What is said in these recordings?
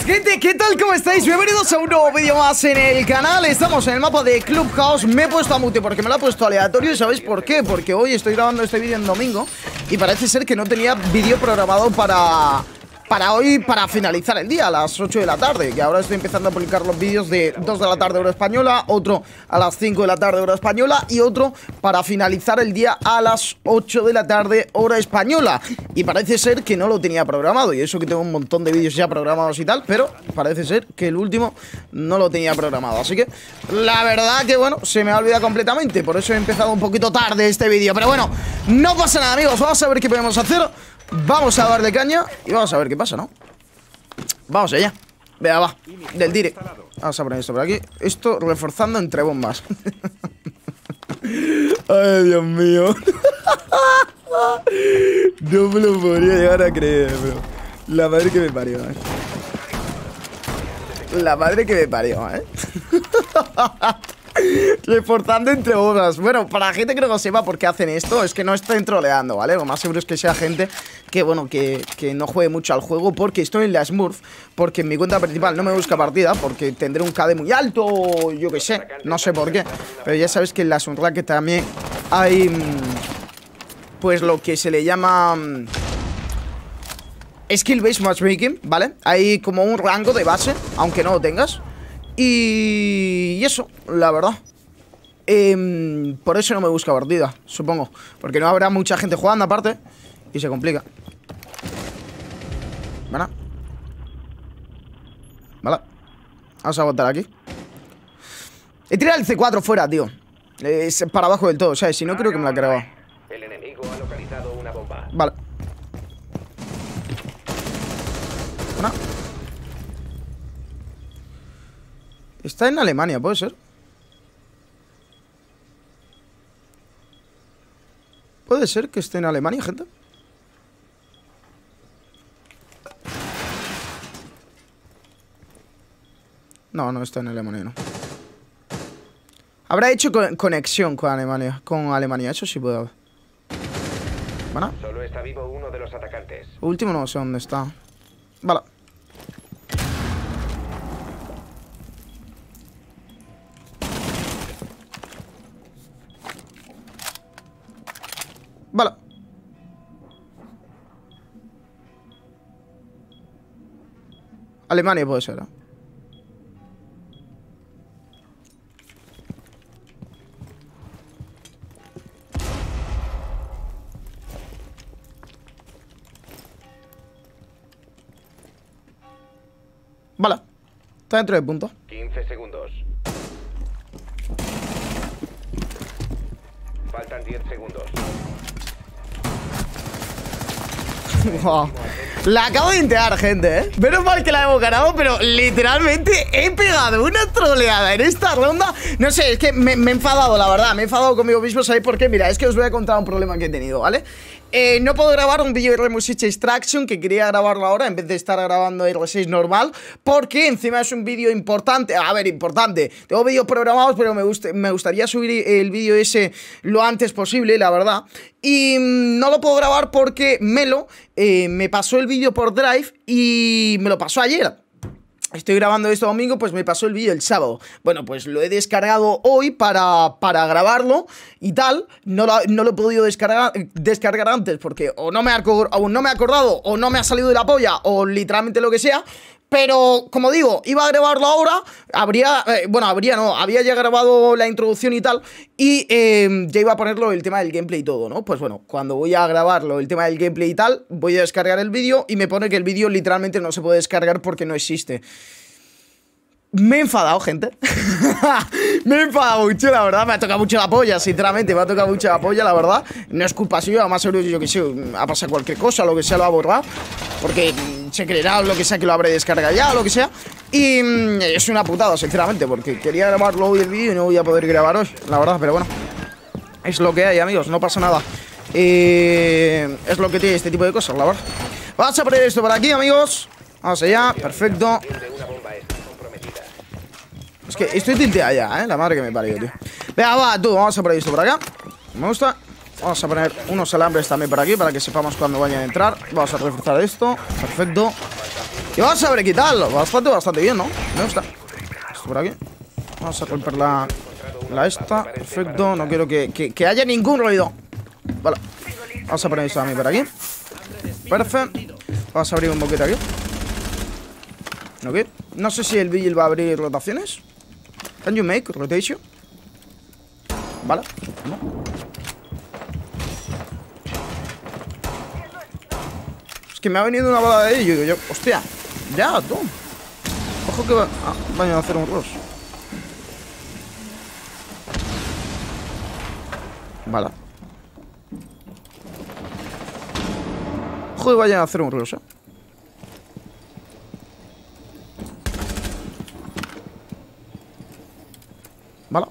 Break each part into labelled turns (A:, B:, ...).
A: buenas, gente, ¿qué tal? ¿Cómo estáis? Bienvenidos a un nuevo vídeo más en el canal. Estamos en el mapa de Clubhouse. Me he puesto a mute porque me lo ha puesto aleatorio. ¿Y sabéis por qué? Porque hoy estoy grabando este vídeo en domingo y parece ser que no tenía vídeo programado para hoy, para finalizar el día a las 8 de la tarde. Que ahora estoy empezando a publicar los vídeos de 2 de la tarde hora española, otro a las 5 de la tarde hora española y otro para finalizar el día a las 8 de la tarde hora española. Y parece ser que no lo tenía programado, y eso que tengo un montón de vídeos ya programados y tal, pero parece ser que el último no lo tenía programado. Así que la verdad que bueno, se me ha olvidado completamente. Por eso he empezado un poquito tarde este vídeo. Pero bueno, no pasa nada, amigos. Vamos a ver qué podemos hacer. Vamos a darle caña y vamos a ver qué pasa, ¿no? Vamos allá. Venga, va, del dire. Vamos a poner esto por aquí. Esto reforzando entre bombas. Ay, Dios mío. No me lo podría llegar a creer, bro. La madre que me parió, La madre que me parió, Reforzando entre bombas. Bueno, para la gente que no lo sepa por qué hacen esto, es que no estén troleando, ¿vale? Lo más seguro es que sea gente que, bueno, que no juegue mucho al juego, porque estoy en la Smurf, porque en mi cuenta principal no me busca partida, porque tendré un KD muy alto, yo qué sé, no sé por qué. Pero ya sabes que en la Sunracket también hay, pues lo que se le llama skill based matchmaking, ¿vale? Hay como un rango de base, aunque no lo tengas. Y eso, la verdad. Por eso no me busca partida, supongo. Porque no habrá mucha gente jugando aparte y se complica. Vale. Vale. Vamos a aguantar aquí. He tirado el C4 fuera, tío. Es para abajo del todo, ¿sabes? Si no, creo que me la creo.
B: El enemigo ha localizado una bomba.
A: Vale. Vale. Está en Alemania, ¿puede ser? ¿Puede ser que esté en Alemania, gente? No, no está en Alemania, no. Habrá hecho conexión con Alemania, eso sí puede haber. Bueno.
B: Solo está vivo uno de los atacantes.
A: Último no sé dónde está. Vale. Vale. Alemania puede ser, ¿eh? Vale. Está dentro del punto.
B: 15 segundos. Faltan 10 segundos.
A: Wow. La acabo de intear, gente, ¿eh? Menos mal que la hemos ganado, pero literalmente he pegado una troleada en esta ronda. No sé, es que me he enfadado, la verdad. Me he enfadado conmigo mismo, ¿sabéis por qué? Mira, es que os voy a contar un problema que he tenido, ¿vale? No puedo grabar un vídeo de Rainbow Six Extraction, que quería grabarlo ahora en vez de estar grabando R6 normal, porque encima es un vídeo importante. A ver, importante. Tengo vídeos programados, pero me gustaría subir el vídeo ese lo antes posible, la verdad. Y no lo puedo grabar porque Melo me pasó el vídeo por Drive y me lo pasó ayer. Estoy grabando esto domingo, pues me pasó el vídeo el sábado. Bueno, pues lo he descargado hoy para grabarlo y tal. No lo he podido descargar antes porque o no me he acordado o no me ha salido de la polla o literalmente lo que sea. Pero, como digo, iba a grabarlo ahora. Había ya grabado la introducción y tal. Y ya iba a ponerlo el tema del gameplay y todo, ¿no? Pues bueno, cuando voy a grabarlo el tema del gameplay y tal, voy a descargar el vídeo y me pone que el vídeo literalmente no se puede descargar porque no existe. Me he enfadado, gente. Me he enfadado mucho, la verdad. Me ha tocado mucho la polla, sinceramente. Me ha tocado mucho la polla, la verdad. No es culpa suya, además seguro, yo que sé, ha pasado cualquier cosa, lo que sea, lo ha borrado. Porque se creerá lo que sea que lo habré descargado ya, lo que sea. Y es una putada, sinceramente, porque quería grabarlo hoy el vídeo y no voy a poder grabar hoy, la verdad, pero bueno. Es lo que hay, amigos, no pasa nada. Es lo que tiene este tipo de cosas, la verdad. Vamos a poner esto por aquí, amigos. Vamos allá, perfecto. Es que estoy tilteado ya, la madre que me parió, tío. Venga, va, tú, vamos a poner esto por acá. Me gusta. Vamos a poner unos alambres también por aquí para que sepamos cuándo vayan a entrar. Vamos a reforzar esto, perfecto. Y vamos a ver quitarlo. Bastante bien, ¿no? Me gusta. Esto por aquí. Vamos a romper la esta. Perfecto. No quiero que haya ningún ruido. Vale. Vamos a poner esto a mí por aquí. Perfecto. Vamos a abrir un poquito aquí. Ok. No sé si el Vigil va a abrir rotaciones. Can you make rotation? Vale. No. Es que me ha venido una bala de ello. Yo, hostia. Ya, tú. Ojo que vayan a hacer un rush. Vale. Ojo que vayan a hacer un rush, Vale.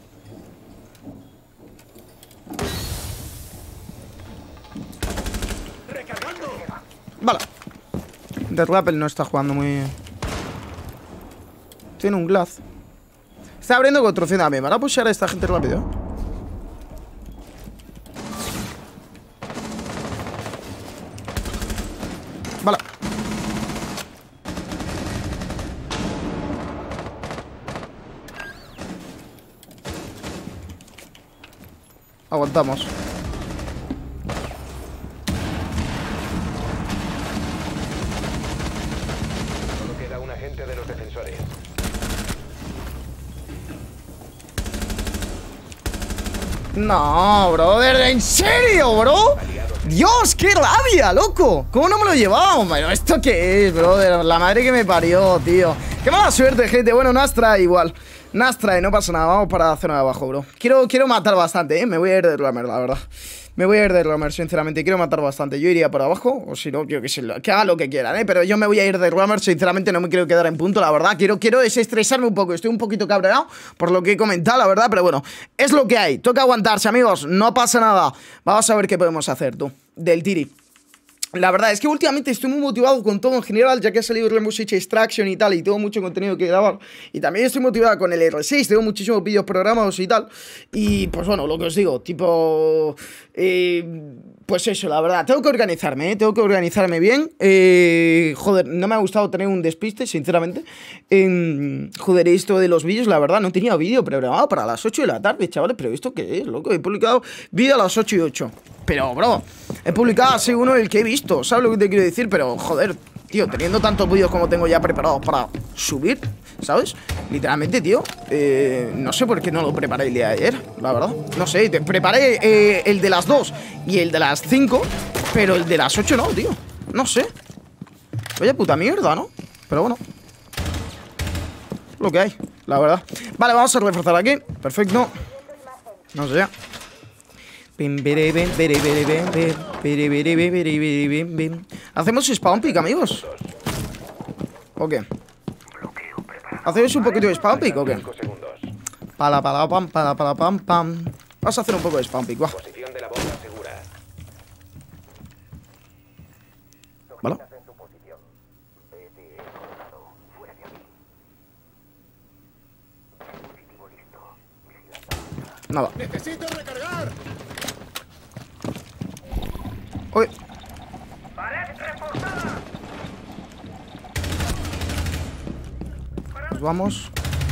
A: Vale. Dead Rappel no está jugando muy bien. Tiene un Glaz. Está abriendo construcción también. Van a pushar a esta gente rápido. Vale. Aguantamos.
B: Solo queda un agente de los defensores.
A: No, brother, ¿en serio, bro? Dios, qué rabia, loco. ¿Cómo no me lo llevamos? Pero ¿esto qué es, brother? La madre que me parió, tío. Qué mala suerte, gente. Bueno, Nastra igual. Nastra, no pasa nada. Vamos para la zona de abajo, bro. Quiero matar bastante, ¿eh? Me voy a ir de Roamer, la verdad. Me voy a ir de Roamer, sinceramente. Quiero matar bastante. Yo iría por abajo, o si no, yo que sé, que haga lo que quieran, ¿eh? Pero yo me voy a ir de Roamer, sinceramente. No me quiero quedar en punto, la verdad. Quiero desestresarme un poco. Estoy un poquito cabreado por lo que he comentado, la verdad. Pero bueno, es lo que hay. Toca aguantarse, amigos. No pasa nada. Vamos a ver qué podemos hacer, tú. Del Tiri. La verdad es que últimamente estoy muy motivado con todo en general, ya que ha salido Rainbow Six Extraction y tal, y tengo mucho contenido que grabar. Y también estoy motivado con el R6, tengo muchísimos vídeos programados y tal. Y pues bueno, lo que os digo, tipo... pues eso, la verdad, tengo que organizarme, tengo que organizarme bien. Joder, no me ha gustado tener un despiste, sinceramente. Joder, esto de los vídeos, la verdad, no tenía vídeo programado para las 8 de la tarde, chavales. Pero ¿esto qué es, loco? He publicado vídeo a las 8 y 8. Pero, bro, he publicado así uno el que he visto, ¿sabes lo que te quiero decir? Pero, joder, tío, teniendo tantos vídeos como tengo ya preparados para subir, ¿sabes? Literalmente, tío, no sé por qué no lo preparé el día de ayer, la verdad. No sé, preparé el de las 2 y el de las 5, pero el de las 8 no, tío. No sé. Vaya puta mierda, ¿no? Pero bueno, lo que hay, la verdad. Vale, vamos a reforzar aquí. Perfecto. No sé. ¿Hacemos spawn pick, amigos? ¿O qué? ¿Hacemos un poquito de spawn pick o qué? Pam. Vamos a hacer un poco de spawn pick, va.
B: Posición de la bomba segura.
A: ¿Vale? Nada.
C: ¡Necesito recargar!
A: Uy. Nos vamos.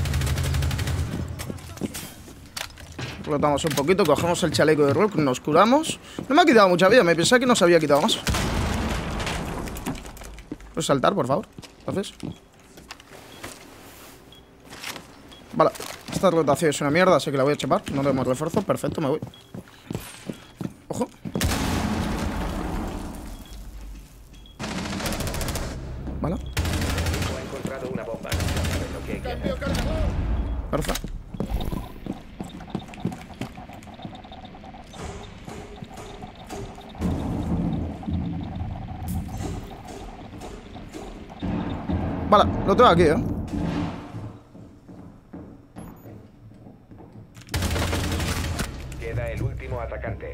A: Rotamos un poquito, cogemos el chaleco de rock, nos curamos. No me ha quitado mucha vida, me pensaba que nos había quitado más. ¿Puedes saltar, por favor? Gracias. Vale, esta rotación es una mierda, así que la voy a chapar. No tenemos refuerzo, perfecto, me voy. Ojo. Vale.
B: Ha encontrado una bomba.
A: Perfecto. Vale, lo tengo aquí,
B: Queda el último atacante.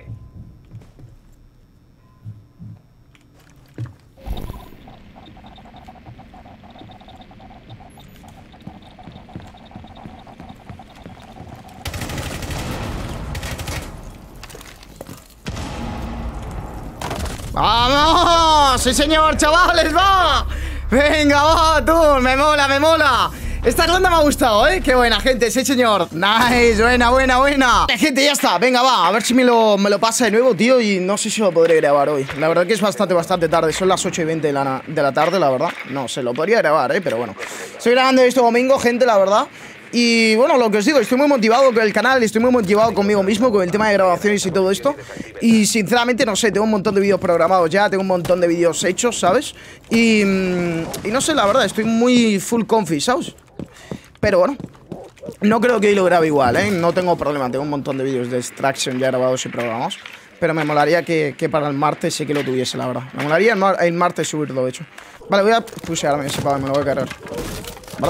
A: ¡Vamos! ¡Sí, señor, chavales! ¡Va! Venga, va, tú. Me mola, me mola. Esta ronda me ha gustado, ¿eh? Qué buena, gente, sí, señor. Nice, buena, buena, buena. Gente, ya está, venga, va. A ver si me lo pasa de nuevo, tío. Y no sé si lo podré grabar hoy. La verdad que es bastante tarde. Son las 8:20 de la tarde, la verdad. No, se lo podría grabar, ¿eh? Pero bueno. Estoy grabando esto domingo, gente, la verdad. Y bueno, lo que os digo, estoy muy motivado con el canal, estoy muy motivado conmigo mismo, con el tema de grabaciones y todo esto. Y sinceramente, no sé, tengo un montón de vídeos programados ya, tengo un montón de vídeos hechos, ¿sabes? Y no sé, la verdad, estoy muy full confi, ¿sabes? Pero bueno, no creo que hoy lo grabe igual, ¿eh? No tengo problema, tengo un montón de vídeos de Extraction ya grabados y programados. Pero me molaría que para el martes sí que lo tuviese, la verdad. Me molaría el martes subirlo, de hecho. Vale, voy a pushearme ese pavo, me lo voy a cargar. ¿Vale?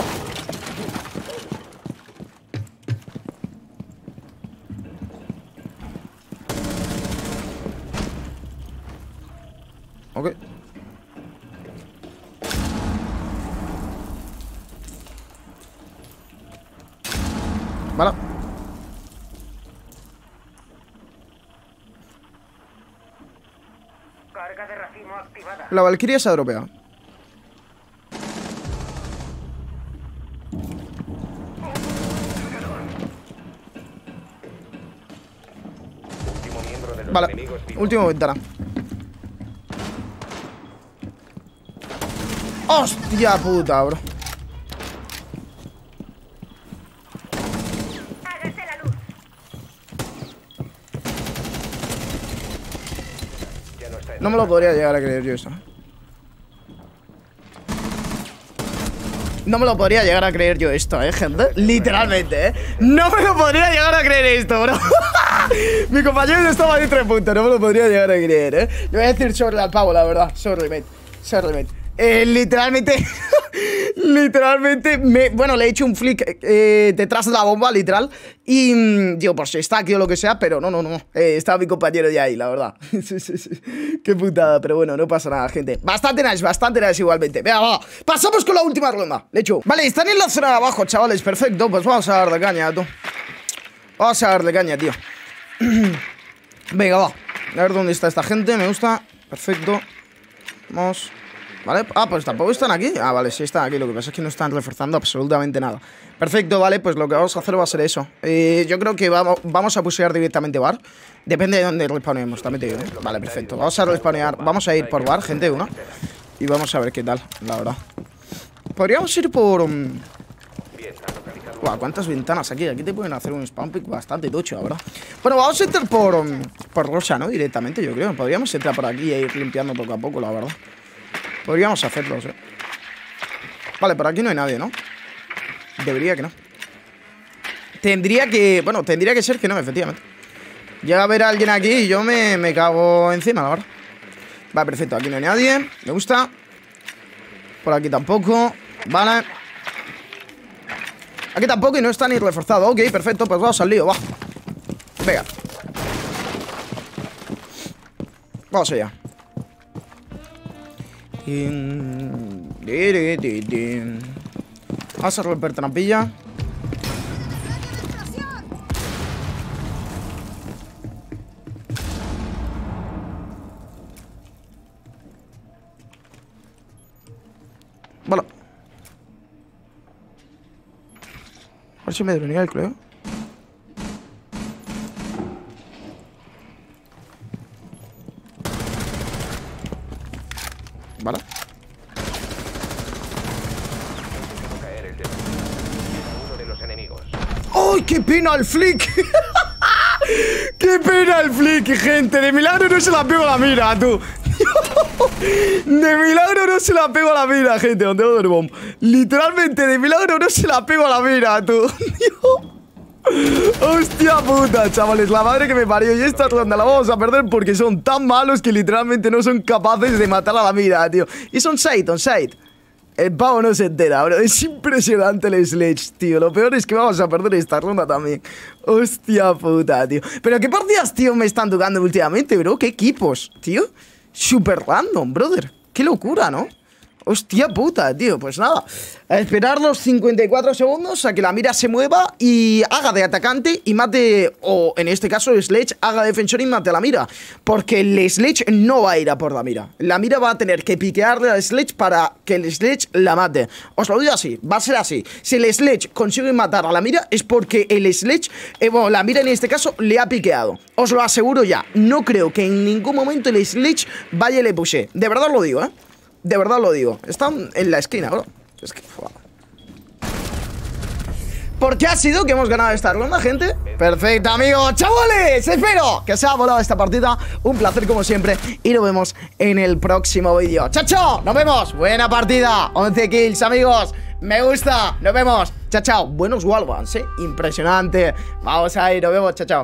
A: Ok. Vale.
B: Carga de racimo activada.
A: La Valkyria se ha dropeado.
B: Último miembro de los
A: Vale,
B: enemigos vivos.
A: última ventana. Hostia puta, bro.
C: Hágase la luz.
B: Ya no está en
A: No me lo podría llegar a creer yo eso. No me lo podría llegar a creer yo esto, gente. Literalmente, no me lo podría llegar a creer esto, bro. Mi compañero estaba ahí 3 puntos. No me lo podría llegar a creer, Le voy a decir sorry al pavo, la verdad. Sorry, mate. Sorry, mate. Literalmente. Literalmente bueno, le he hecho un flick detrás de la bomba, literal. Y digo, por si está aquí o lo que sea. Pero no, estaba mi compañero ya ahí, la verdad. Qué putada, pero bueno, no pasa nada, gente. Bastante nice igualmente. Venga, va, pasamos con la última ronda. Le echo. Vale, están en la zona de abajo, chavales, perfecto. Pues vamos a darle caña, tú. Vamos a darle caña, tío. Venga, va, a ver dónde está esta gente, me gusta. Perfecto. Vamos. Vale, pues tampoco están aquí. Ah, vale, sí están aquí, lo que pasa es que no están reforzando absolutamente nada. Perfecto, vale, pues lo que vamos a hacer va a ser eso. Yo creo que vamos a pushear directamente bar. Depende de dónde respawnemos, también te digo, ¿eh? Vale, perfecto, vamos a respawnear. Vamos a ir por bar, gente, una. Y vamos a ver qué tal, la verdad. Podríamos ir por... Buah, ¿cuántas ventanas aquí? Aquí te pueden hacer un spawn pick bastante tocho, la verdad. Bueno, vamos a entrar por Rosa, ¿no? Directamente, yo creo. Podríamos entrar por aquí e ir limpiando poco a poco, la verdad. Podríamos hacerlo, ¿eh? Vale, por aquí no hay nadie, ¿no? Debería que no. Tendría que ser que no, efectivamente. Llega a ver a alguien aquí y yo me cago encima, la verdad. Vale, perfecto, aquí no hay nadie. Me gusta. Por aquí tampoco. Vale. Aquí tampoco y no está ni reforzado. Ok, perfecto, pues vamos al lío, va. Venga. Vamos allá. Vamos a romper trampilla. Vale. A ver si me devenía el creo. Vale. ¡Ay, qué pena el flick! ¡Qué pena el flick, gente! De milagro no se la pego a la mira, tú. De milagro no se la pego a la mira, gente. ¿Dónde lo duermo? Literalmente, de milagro no se la pego a la mira, tú. Hostia puta, chavales, la madre que me parió. Y esta ronda la vamos a perder porque son tan malos que literalmente no son capaces de matar a la mira, tío. Y son side, on side. El pavo no se entera, bro. Es impresionante el Sledge, tío. Lo peor es que vamos a perder esta ronda también. Hostia puta, tío. Pero qué partidas, tío, me están tocando últimamente, bro. Qué equipos, tío. Super random, brother. Qué locura, ¿no? Hostia puta, tío. Pues nada, a esperar los 54 segundos a que la mira se mueva y haga de atacante y mate, o en este caso Sledge haga defensor y mate a la mira. Porque el Sledge no va a ir a por la mira. La mira va a tener que piquearle al Sledge para que el Sledge la mate. Os lo digo así, va a ser así. Si el Sledge consigue matar a la mira es porque el Sledge, bueno, la mira en este caso le ha piqueado. Os lo aseguro ya. No creo que en ningún momento el Sledge vaya y le pushe. De verdad lo digo, de verdad lo digo. Están en la esquina, bro. Es que... ¿Por qué ha sido que hemos ganado esta ronda, gente? Perfecto, amigos. Chavales, espero que se haya volado esta partida. Un placer como siempre. Y nos vemos en el próximo vídeo. ¡Chao, chao! Nos vemos. Buena partida. 11 kills, amigos. Me gusta. Nos vemos. Chao, chao. Buenos wallbands, Impresionante. Vamos ahí. Nos vemos. Chao, chao.